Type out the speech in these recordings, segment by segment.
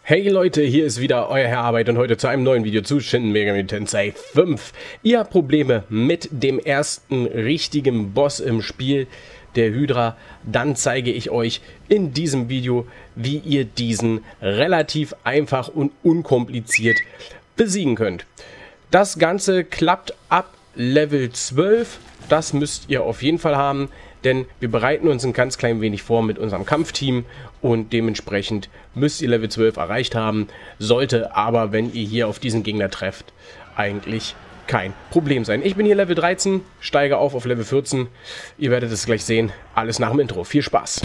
Hey Leute, hier ist wieder euer Herr Arbeit und heute zu einem neuen Video zu Shin Megami Tensei 5. Ihr habt Probleme mit dem ersten richtigen Boss im Spiel, der Hydra. Dann zeige ich euch in diesem Video, wie ihr diesen relativ einfach und unkompliziert besiegen könnt. Das Ganze klappt ab Level 12. Das müsst ihr auf jeden Fall haben, denn wir bereiten uns ein ganz klein wenig vor mit unserem Kampfteam und dementsprechend müsst ihr Level 12 erreicht haben. Sollte aber, wenn ihr hier auf diesen Gegner trefft, eigentlich kein Problem sein. Ich bin hier Level 13, steige auf Level 14. Ihr werdet es gleich sehen. Alles nach dem Intro. Viel Spaß!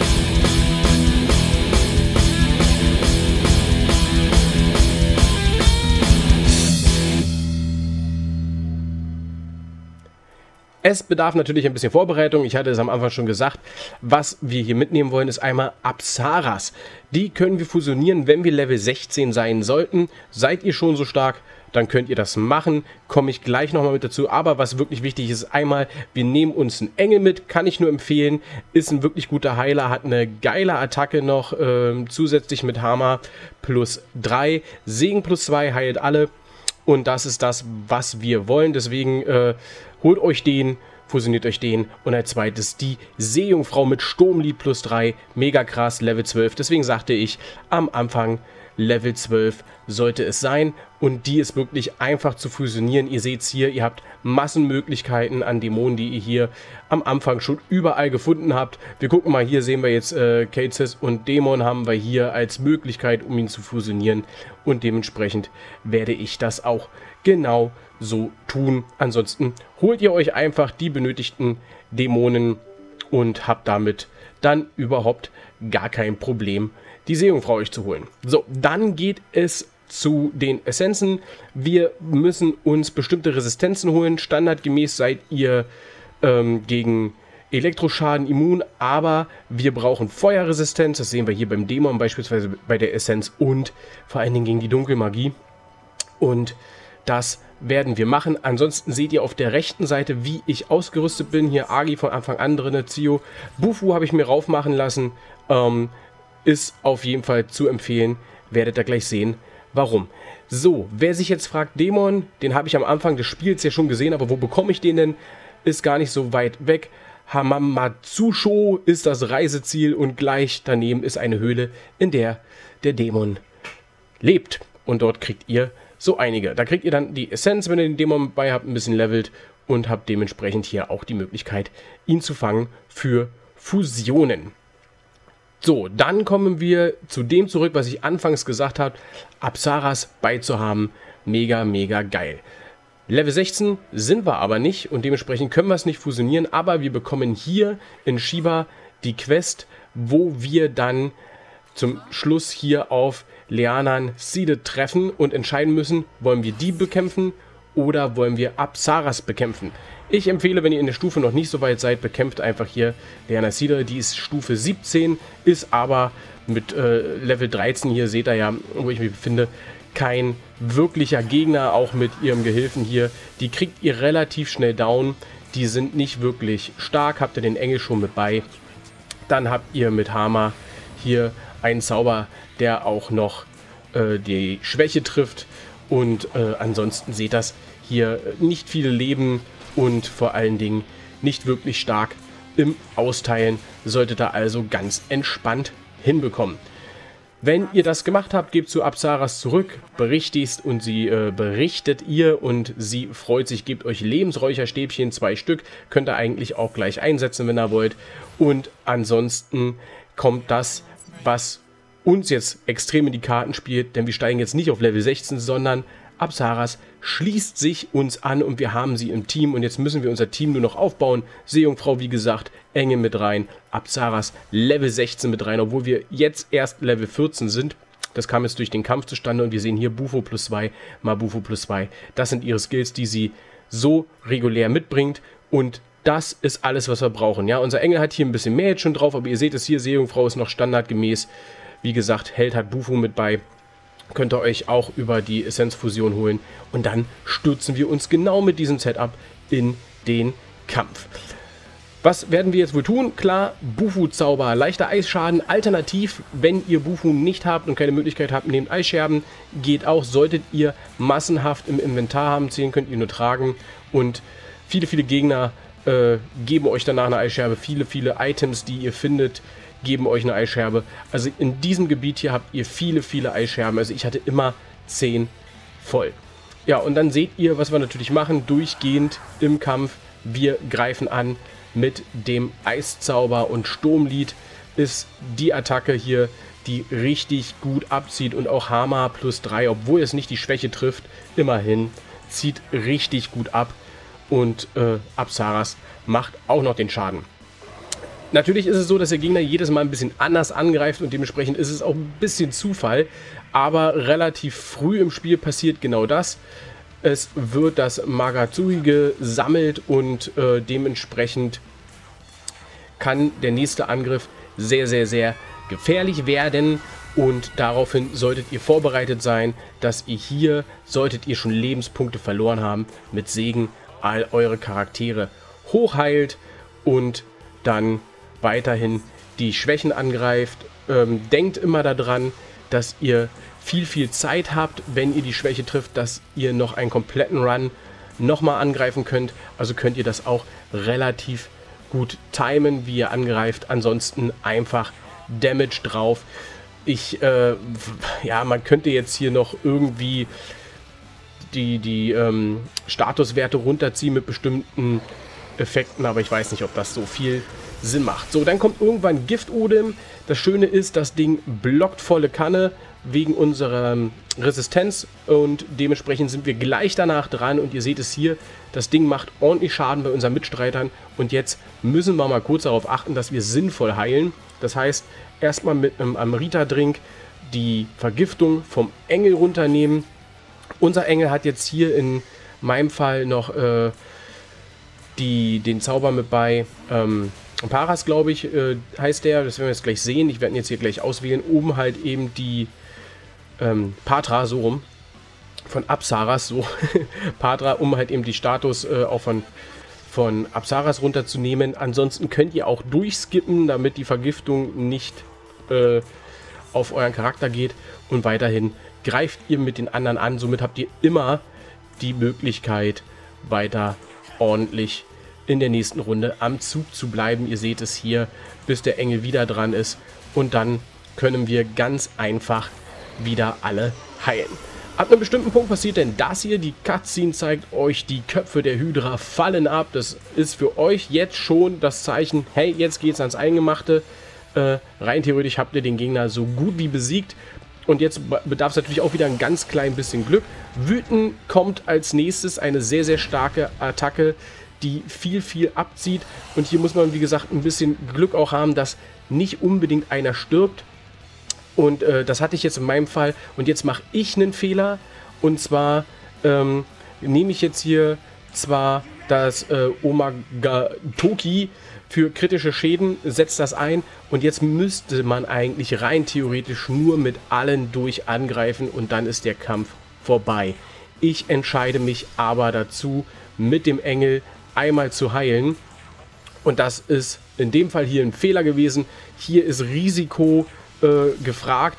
Es bedarf natürlich ein bisschen Vorbereitung. Ich hatte es am Anfang schon gesagt. Was wir hier mitnehmen wollen, ist einmal Apsaras. Die können wir fusionieren, wenn wir Level 16 sein sollten. Seid ihr schon so stark, dann könnt ihr das machen. Komme ich gleich nochmal mit dazu. Aber was wirklich wichtig ist, einmal, wir nehmen uns einen Engel mit. Kann ich nur empfehlen. Ist ein wirklich guter Heiler. Hat eine geile Attacke noch. Zusätzlich mit Hammer plus 3. Segen plus 2 heilt alle. Und das ist das, was wir wollen. Deswegen holt euch den, fusioniert euch den. Und als zweites die Seejungfrau mit Sturmlied plus 3. Mega krass, Level 12. Deswegen sagte ich am Anfang, Level 12 sollte es sein. Und die ist wirklich einfach zu fusionieren. Ihr seht es hier, ihr habt Massenmöglichkeiten an Dämonen, die ihr hier am Anfang schon überall gefunden habt. Wir gucken mal, hier sehen wir jetzt Kaesis und Dämon haben wir hier als Möglichkeit, um ihn zu fusionieren. Und dementsprechend werde ich das auch genau so tun. Ansonsten holt ihr euch einfach die benötigten Dämonen und habt damit dann überhaupt gar kein Problem, die Seejungfrau euch zu holen. So, dann geht es zu den Essenzen. Wir müssen uns bestimmte Resistenzen holen. Standardgemäß seid ihr gegen Elektroschaden immun, aber wir brauchen Feuerresistenz. Das sehen wir hier beim Dämon, beispielsweise bei der Essenz und vor allen Dingen gegen die Dunkelmagie. Und das werden wir machen. Ansonsten seht ihr auf der rechten Seite, wie ich ausgerüstet bin. Hier Agi von Anfang an drin, Zio. Bufu habe ich mir raufmachen lassen. Ist auf jeden Fall zu empfehlen. Werdet ihr gleich sehen, warum. So, wer sich jetzt fragt, Dämon, den habe ich am Anfang des Spiels ja schon gesehen, aber wo bekomme ich den denn? Ist gar nicht so weit weg. Hamamatsucho ist das Reiseziel und gleich daneben ist eine Höhle, in der der Dämon lebt. Und dort kriegt ihr so einige. Da kriegt ihr dann die Essenz, wenn ihr den Dämon bei habt, ein bisschen levelt und habt dementsprechend hier auch die Möglichkeit, ihn zu fangen für Fusionen. So, dann kommen wir zu dem zurück, was ich anfangs gesagt habe, Apsaras beizuhaben. Mega, mega geil. Level 16 sind wir aber nicht und dementsprechend können wir es nicht fusionieren, aber wir bekommen hier in Shiba die Quest, wo wir dann zum Schluss hier auf Leanan Seed treffen und entscheiden müssen, wollen wir die bekämpfen oder wollen wir Apsaras bekämpfen. Ich empfehle, wenn ihr in der Stufe noch nicht so weit seid, bekämpft einfach hier Leanan Seed. Die ist Stufe 17, ist aber mit Level 13 hier, seht ihr ja, wo ich mich befinde, kein wirklicher Gegner, auch mit ihrem Gehilfen hier. Die kriegt ihr relativ schnell down. Die sind nicht wirklich stark. Habt ihr den Engel schon mit bei. Dann habt ihr mit Hammer hier einen Zauber, der auch noch die Schwäche trifft. Und ansonsten seht das hier nicht viele Leben und vor allen Dingen nicht wirklich stark im Austeilen. Solltet ihr also ganz entspannt hinbekommen. Wenn ihr das gemacht habt, gebt zu Apsaras zurück, berichtigt und sie berichtet ihr und sie freut sich, gebt euch Lebensräucherstäbchen, 2 Stück, könnt ihr eigentlich auch gleich einsetzen, wenn ihr wollt. Und ansonsten kommt das, was uns jetzt extrem in die Karten spielt, denn wir steigen jetzt nicht auf Level 16, sondern Apsaras schließt sich uns an und wir haben sie im Team und jetzt müssen wir unser Team nur noch aufbauen. Seejungfrau, wie gesagt, Engel mit rein, Apsaras Level 16 mit rein, obwohl wir jetzt erst Level 14 sind. Das kam jetzt durch den Kampf zustande und wir sehen hier Bufo plus 2, Mabufu plus 2. Das sind ihre Skills, die sie so regulär mitbringt und das ist alles, was wir brauchen. Ja, unser Engel hat hier ein bisschen mehr jetzt schon drauf, aber ihr seht es hier, Seejungfrau ist noch standardgemäß. Wie gesagt, Held hat Bufo mit bei. Könnt ihr euch auch über die Essenzfusion holen. Und dann stürzen wir uns genau mit diesem Setup in den Kampf. Was werden wir jetzt wohl tun? Klar, Bufu-Zauber, leichter Eisschaden. Alternativ, wenn ihr Bufu nicht habt und keine Möglichkeit habt, nehmt Eisscherben. Geht auch, solltet ihr massenhaft im Inventar haben. 10 könnt ihr nur tragen. Und viele, viele Gegner geben euch danach eine Eisscherbe. Viele, viele Items, die ihr findet, geben euch eine Eisscherbe. Also in diesem Gebiet hier habt ihr viele, viele Eisscherben. Also ich hatte immer 10 voll. Ja, und dann seht ihr, was wir natürlich machen, durchgehend im Kampf. Wir greifen an mit dem Eiszauber und Sturmlied ist die Attacke hier, die richtig gut abzieht und auch Hama +3, obwohl es nicht die Schwäche trifft, immerhin zieht richtig gut ab und Apsaras macht auch noch den Schaden. Natürlich ist es so, dass der Gegner jedes Mal ein bisschen anders angreift und dementsprechend ist es auch ein bisschen Zufall, aber relativ früh im Spiel passiert genau das. Es wird das Magatsui gesammelt und dementsprechend kann der nächste Angriff sehr, sehr, sehr gefährlich werden. Und daraufhin solltet ihr vorbereitet sein, dass ihr hier, solltet ihr schon Lebenspunkte verloren haben, mit Segen all eure Charaktere hochheilt und dann weiterhin die Schwächen angreift. Denkt immer daran, dass ihr viel Zeit habt, wenn ihr die Schwäche trifft, dass ihr noch einen kompletten Run nochmal angreifen könnt. Also könnt ihr das auch relativ gut timen, wie ihr angreift. Ansonsten einfach Damage drauf. Ja, man könnte jetzt hier noch irgendwie die Statuswerte runterziehen mit bestimmten Effekten, aber ich weiß nicht, ob das so viel Sinn macht. So, dann kommt irgendwann Gift-Odem. Das Schöne ist, das Ding blockt volle Kanne wegen unserer Resistenz und dementsprechend sind wir gleich danach dran und ihr seht es hier, das Ding macht ordentlich Schaden bei unseren Mitstreitern und jetzt müssen wir mal kurz darauf achten, dass wir sinnvoll heilen. Das heißt, erstmal mit einem Amrita-Drink die Vergiftung vom Engel runternehmen. Unser Engel hat jetzt hier in meinem Fall noch den Zauber mit bei Paras, glaube ich, heißt der. Das werden wir jetzt gleich sehen. Ich werde ihn jetzt hier gleich auswählen. Oben halt eben die Patra, so rum. Von Apsaras, so. Patra, um halt eben die Status auch von Apsaras runterzunehmen. Ansonsten könnt ihr auch durchskippen, damit die Vergiftung nicht auf euren Charakter geht. Und weiterhin greift ihr mit den anderen an. Somit habt ihr immer die Möglichkeit, weiter ordentlich in der nächsten Runde am Zug zu bleiben. Ihr seht es hier, bis der Engel wieder dran ist. Und dann können wir ganz einfach wieder alle heilen. Ab einem bestimmten Punkt passiert denn das hier. Die Cutscene zeigt euch, die Köpfe der Hydra fallen ab. Das ist für euch jetzt schon das Zeichen, hey, jetzt geht's ans Eingemachte. Rein theoretisch habt ihr den Gegner so gut wie besiegt. Und jetzt bedarf es natürlich auch wieder ein ganz klein bisschen Glück. Wüten kommt als nächstes eine sehr, sehr starke Attacke, die viel abzieht. Und hier muss man, wie gesagt, ein bisschen Glück auch haben, dass nicht unbedingt einer stirbt. Und das hatte ich jetzt in meinem Fall. Und jetzt mache ich einen Fehler. Und zwar nehme ich jetzt hier zwar das Omagatoki für kritische Schäden, setzt das ein. Und jetzt müsste man eigentlich rein theoretisch nur mit allen durch angreifen. Und dann ist der Kampf vorbei. Ich entscheide mich aber dazu, mit dem Engel einmal zu heilen. Und das ist in dem Fall hier ein Fehler gewesen. Hier ist Risiko gefragt.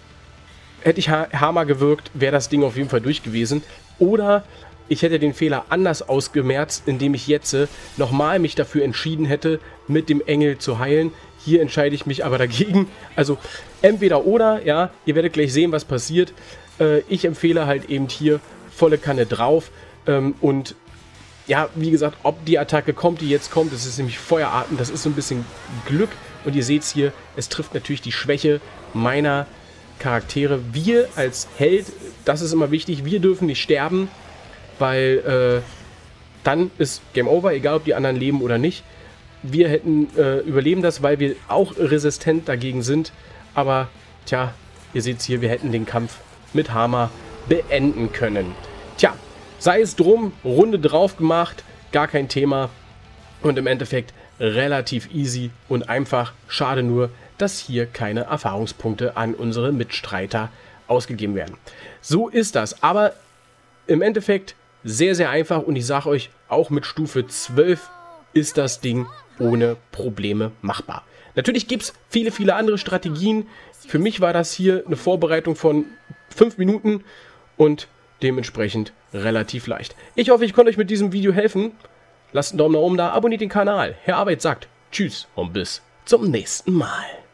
Hätte ich Hammer gewirkt, wäre das Ding auf jeden Fall durch gewesen. Oder ich hätte den Fehler anders ausgemerzt, indem ich jetzt nochmal mich dafür entschieden hätte, mit dem Engel zu heilen. Hier entscheide ich mich aber dagegen. Also entweder oder, ja, ihr werdet gleich sehen, was passiert. Ich empfehle halt eben hier volle Kanne drauf. Und ja, wie gesagt, ob die Attacke kommt, die jetzt kommt, das ist nämlich Feueratem, das ist so ein bisschen Glück. Und ihr seht es hier, es trifft natürlich die Schwäche meiner Charaktere. Wir als Held, das ist immer wichtig, wir dürfen nicht sterben, weil dann ist Game Over, egal ob die anderen leben oder nicht. Wir hätten überleben das, weil wir auch resistent dagegen sind. Aber, tja, ihr seht es hier, wir hätten den Kampf mit Hammer beenden können. Tja, sei es drum, Runde drauf gemacht, gar kein Thema. Und im Endeffekt relativ easy und einfach. Schade nur, dass hier keine Erfahrungspunkte an unsere Mitstreiter ausgegeben werden. So ist das. Aber im Endeffekt sehr, sehr einfach. Und ich sage euch, auch mit Stufe 12 ist das Ding ohne Probleme machbar. Natürlich gibt es viele, viele andere Strategien. Für mich war das hier eine Vorbereitung von 5 Minuten und dementsprechend relativ leicht. Ich hoffe, ich konnte euch mit diesem Video helfen. Lasst einen Daumen nach oben da, abonniert den Kanal. Herr Arbeit sagt Tschüss und bis zum nächsten Mal.